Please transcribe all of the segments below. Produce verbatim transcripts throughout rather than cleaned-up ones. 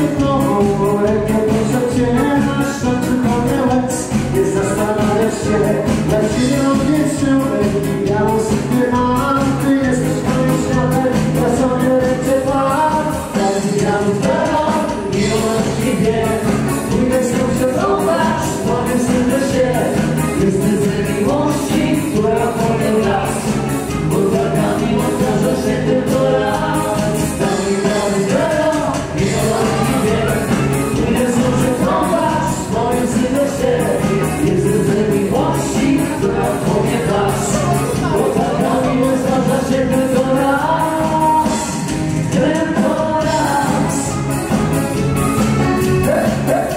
przed tobą, rękę proszę cię, szczątki pełne łez. Nie zastanawiasz się, jak się odwieczę, i ja usypię mam. Ty jesteś moim światem, ja sobie ręce mam. Tak ja utwaram, miłościwie, pójdę z nią przetrwać, powiem sypię się. Jestem z miłości, która płonie w las, bo taka miłość zdarza się tylko raz. Tak ja utwaram, miłościwie, pójdę z nią przetrwać, powiem sypię się. Jestem z miłości, która płonie w las, bo taka miłość zdarza się tylko raz. Tylko raz. Hey, hey.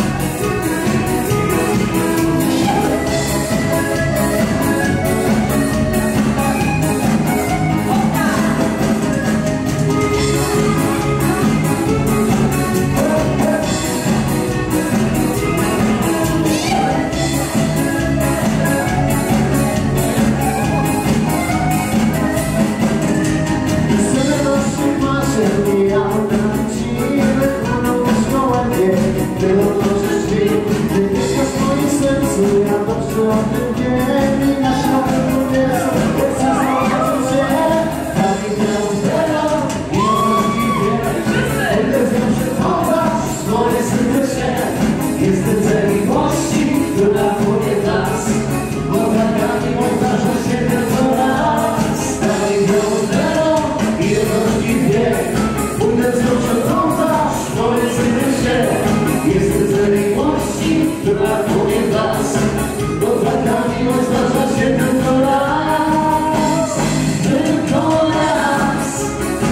Tyle możesz drzwi, ty mieszkasz w moim sercu, ja dobrze o tym wiem i na światło wiedzą, jak chcę zobaczyć się. Daj mi tę utero i możliwie, będę z nią przechować, moje sypie się. Jestem ze miłości, która płonie w las, bo taka miłość zdarza się tylko raz. Daj mi tę utero i możliwie, będę z nią przechować, moje sypie się. Jestem z miłości, która płonie w las, bo taka miłość zdarza się tylko raz, tylko raz.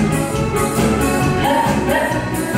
He, he.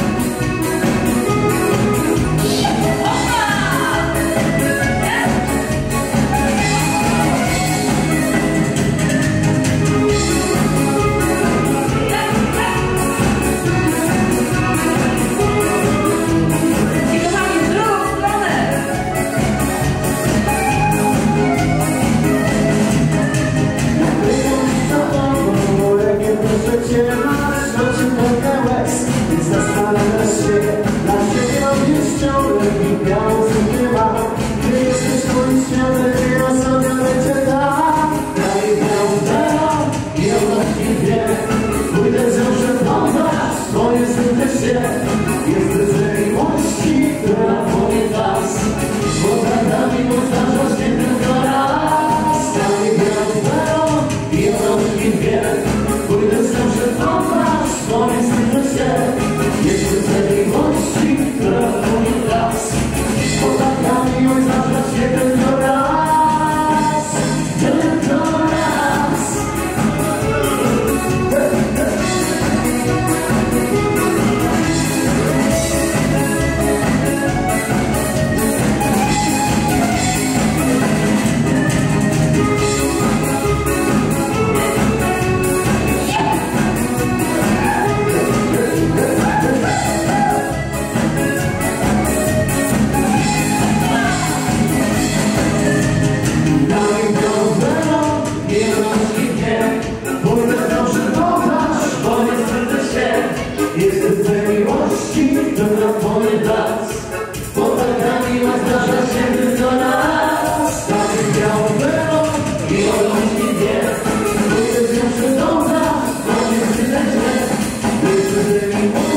Masz oczy pełne łez, nie zastanawiasz się, na ciebie obieściałem i białą zęby mam. Ty jesteś moim światem, ja sobie lecę tam. Daj białą tero i odnośliwie, pójdę z nią przetrwać, swoje zęby się. Jestem z miłości, która płonie w las, bo taka miłość zdarza się tylko raz. Daj białą tero i odnośliwie, pójdę z nią przetrwać, swoje sypie się. Jestem z miłości, która płonie w las, bo taka miłość zdarza się tylko raz, tylko raz. Jestem z miłości, która płonie w las, bo taka miłość zdarza się tylko raz. Tak białą perą i odnośliwie, pójdę z nią przetrwać, bo nie wstydzę się. Jestem z miłości.